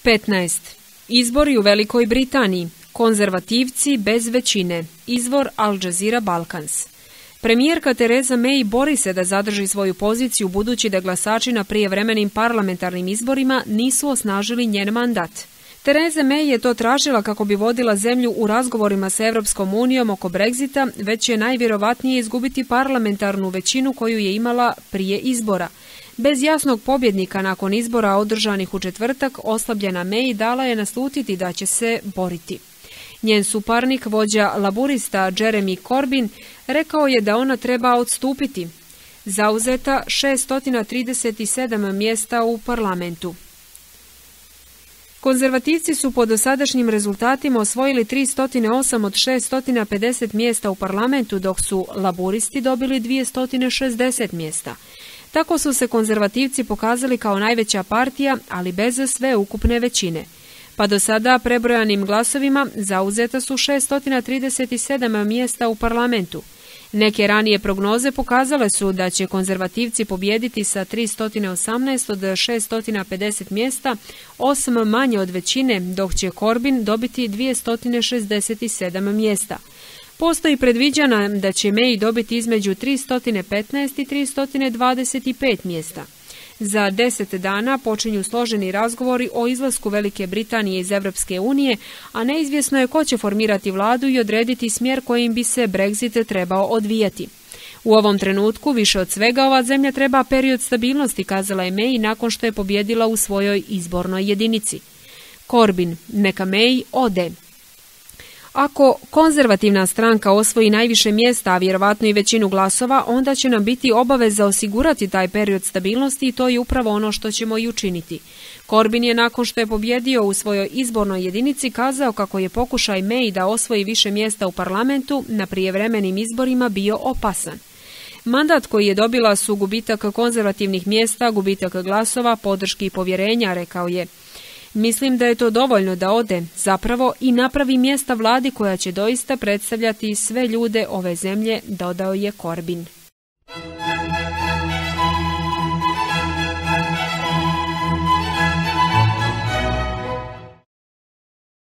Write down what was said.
15. Izbori u Velikoj Britaniji. Konzervativci bez većine. Izvor Al Jazeera Balkans. Premijerka Theresa May bori se da zadrži svoju poziciju budući da glasači na prijevremenim parlamentarnim izborima nisu osnažili njen mandat. Theresa May je to tražila kako bi vodila zemlju u razgovorima s Europskom unijom oko Brexita, već će najvjerovatnije izgubiti parlamentarnu većinu koju je imala prije izbora. Bez jasnog pobjednika nakon izbora održanih u četvrtak, oslabljena May dala je naslutiti da će se boriti. Njen suparnik, vođa laburista Jeremy Corbyn, rekao je da ona treba odstupiti. Zauzeta 637 mjesta u parlamentu. Konzervativci su po dosadašnjim rezultatima osvojili 308 od 650 mjesta u parlamentu, dok su laburisti dobili 260 mjesta. Tako su se konzervativci pokazali kao najveća partija, ali bez sve ukupne većine. Pa do sada prebrojanim glasovima zauzeta su 637 mjesta u parlamentu. Neke ranije prognoze pokazale su da će konzervativci pobijediti sa 318 od 650 mjesta, 8 manje od većine, dok će Corbyn dobiti 267 mjesta. Postoji predviđana da će May dobiti između 315 i 325 mjesta. Za 10 dana počinju složeni razgovori o izlasku Velike Britanije iz Europske unije, a neizvjesno je ko će formirati vladu i odrediti smjer kojim bi se Brexit trebao odvijati. U ovom trenutku više od svega ova zemlja treba period stabilnosti, kazala je May nakon što je pobjedila u svojoj izbornoj jedinici. Corbyn, neka May ode. Ako konzervativna stranka osvoji najviše mjesta, a vjerovatno i većinu glasova, onda će nam biti obaveza osigurati taj period stabilnosti i to je upravo ono što ćemo i učiniti. Corbyn je nakon što je pobjedio u svojoj izbornoj jedinici kazao kako je pokušaj May da osvoji više mjesta u parlamentu na prijevremenim izborima bio opasan. Mandat koji je dobila su gubitak konzervativnih mjesta, gubitak glasova, podrški i povjerenja, rekao je. Mislim da je to dovoljno da ode, zapravo i napravi mjesta vladi koja će doista predstavljati sve ljude ove zemlje, dodao je Corbyn.